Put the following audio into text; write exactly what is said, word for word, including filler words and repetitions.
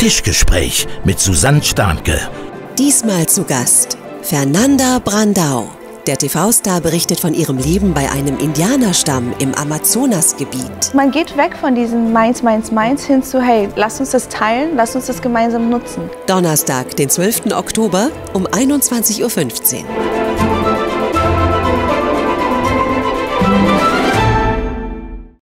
Tischgespräch mit Susanne Starnke. Diesmal zu Gast Fernanda Brandão. Der T V-Star berichtet von ihrem Leben bei einem Indianerstamm im Amazonasgebiet. Man geht weg von diesem Meins, Meins, Meins hin zu, hey, lass uns das teilen, lass uns das gemeinsam nutzen. Donnerstag, den zwölften Oktober um einundzwanzig Uhr fünfzehn.